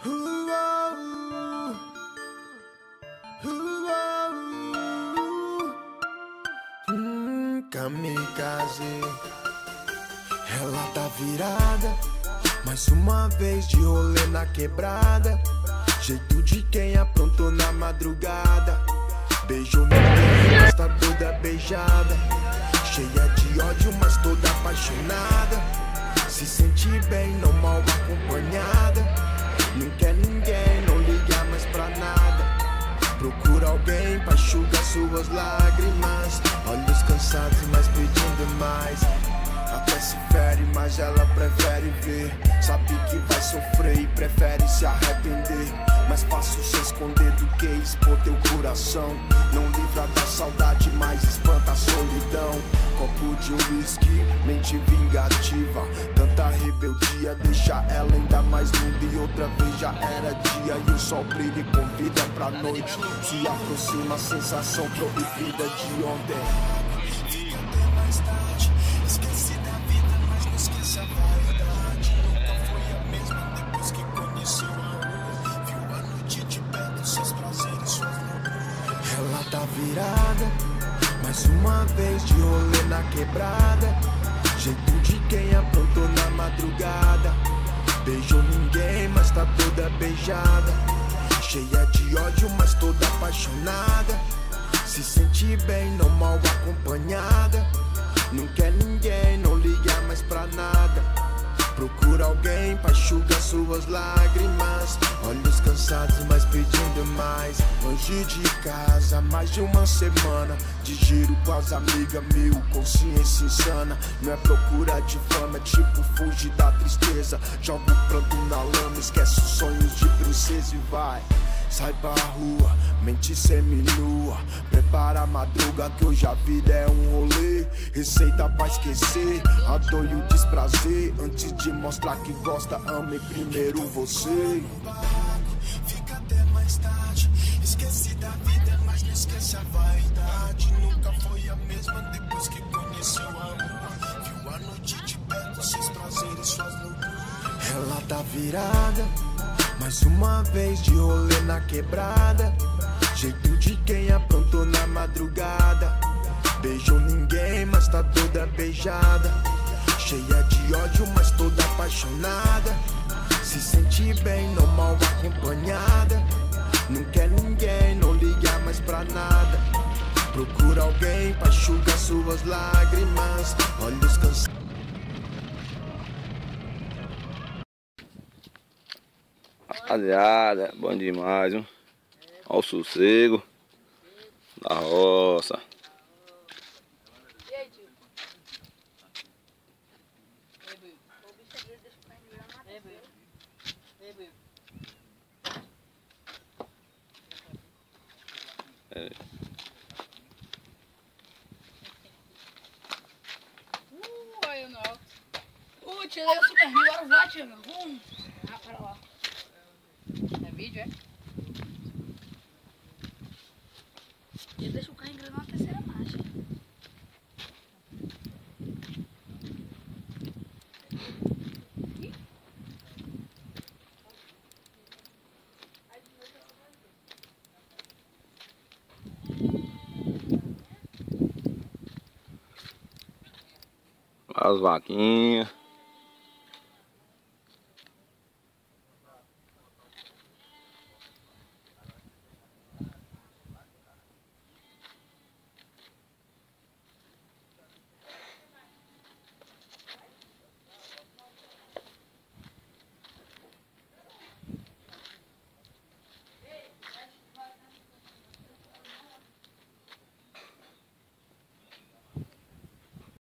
Kamikaze, ela tá virada, mais uma vez de rolê na quebrada. Jeito de quem aprontou na madrugada. Beijou ninguém, mas tá toda beijada. Cheia de ódio, mas toda apaixonada. Se sente bem, não mal acompanhada. Não quer ninguém, não liga mais pra nada. Procura alguém pra enxugar suas lágrimas. Olhos cansados, mas pedindo mais. Até se fere, mas ela prefere ver. Sabe que vai sofrer e prefere se arrepender. Mais fácil se esconder do que expor teu coração. Não livra da saudade, mas espanta a solidão. Copo de uísque, mente vingativa. Tanta rebeldia deixa ela ainda mais linda. E outra vez já era dia e o sol brilha e convida pra noite. Se aproxima a sensação proibida de ontem. Fica até mais tarde. Esqueci da vida, mas não esquece a vaidade. Nunca foi a mesma depois que conheceu a rua. Viu a noite de perto, seus prazeres, suas loucuras. Ela tá virada, mais uma vez de rolê na quebrada. Jeito de quem aprontou na madrugada. Beijou ninguém, mas tá toda beijada. Cheia de ódio, mas toda apaixonada. Se sente bem, não mal acompanhada. Não quer ninguém, não liga mais pra nada. Procura alguém pra enxugar suas lágrimas. Olhos cansados, mas pedindo mais. Longe de casa, mais de uma semana. De giro com as amigas, mil, consciência insana. Não é procura de fama, é tipo fugir da tristeza. Joga o pranto na lama, esquece os sonhos de princesa e vai. Sai pra rua, mente seminua. Prepara a madruga que hoje a vida é um rolê. Receita pra esquecer a dor e o desprazer. Antes de mostrar que gosta, ame primeiro você. Fica até mais tarde. Esqueci da vida, mas não esquece a vaidade. Nunca foi a mesma depois que conheceu a rua. Viu a noite de perto, seus prazeres, suas loucuras. Ela tá virada, mais uma vez de rolê na quebrada. Jeito de quem aprontou na madrugada. Beijou ninguém, mas tá toda beijada. Cheia de ódio, mas toda apaixonada. Se sente bem, não mal acompanhada. Não quer ninguém, não liga mais pra nada. Procura alguém pra enxugar suas lágrimas. Olhos cansados. Rapaziada, bom demais, viu? Olha o sossego da roça. Aí não. Tirei o super rio, agora vai, tio. Para lá. É vídeo, é? E deixa o carro engrenar na terceira marcha. As vaquinhas.